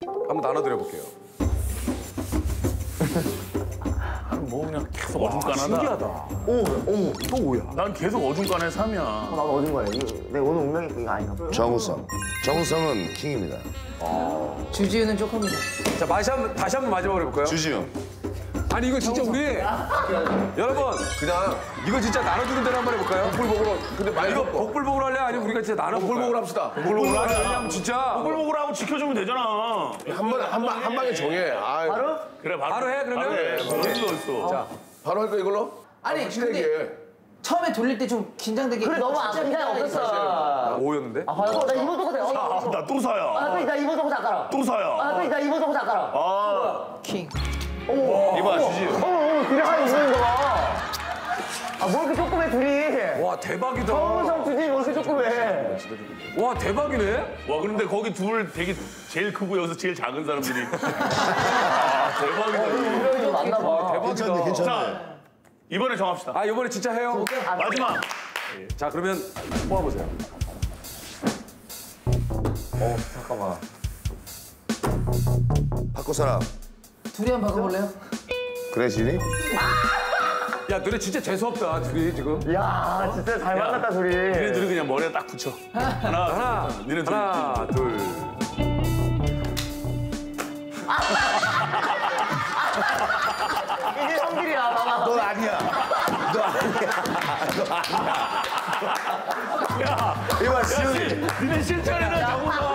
한번 나눠드려볼게요. 뭐 그냥 계속 어중간하다. 신기하다. 어머, 또 뭐야? 난 계속 어중간해 3이야. 나도 얻은 거야. 내 오늘 운명이 이거 아닌가 봐. 정우성. 정우성은 킹입니다. 주지우는 조금이다. 자, 다시 한번 마지막으로 해볼까요? 주지훈. 아니, 이거 진짜 우리 여러분 그냥 이거 진짜 나눠주는 대로 한번 해볼까요? 복불복으로. 근데 이거 복불복으로 할래? 아니면 우리가 진짜 나눠볼까요? 복불복으로 합시다. 복불복으로 하자. 왜냐면 진짜 복불복으로 하고 지켜주면 되잖아. 한 방에 정해. 아, 바로? 그래 바로 해, 그러면? 어딨어. 자, 바로 할까 이걸로? 아니 확실하게. 근데 처음에 돌릴 때 좀 긴장되게. 그래, 너무 긴장 없었어. 5였는데? 아, 맞아. 나 이번 똑같아. 나 또 사야. 나 이번 똑같아, 아까랑. 또 사야. 나 이번 똑같아, 아까랑. 아, 킹. 이봐 주지. 둘이 하나 있는 거 봐. 아, 뭐 이렇게 조그매, 둘이. 와, 대박이다. 정우성, 주지, 뭐 이렇게 조그매. 와, 대박이네? 와 그런데 거기 둘 되게 제일 크고 여기서 제일 작은 사람들이. 아, 대박이다. 운명이 좀 맞나 봐. 대박이다. 괜찮네. 자 이번에 정합시다. 아, 이번에 진짜 해요? 마지막. 자, 그러면 뽑아보세요. 잠깐만. 바꿔 사람. 둘이 한번 바꿔볼래요? 그래, 지니? 야, 너네 진짜 재수없다, 둘이 지금. 야, 진짜 잘 만났다, 둘이. 니네들이 그냥 머리에 딱 붙여. 하나, 니네 둘. 하나, 둘. 이게 형들이야, 봐봐. 넌 아니야. 너 아니야. 너 아니야. 야, 이봐, 지훈이. 니네 실전에는 정우성.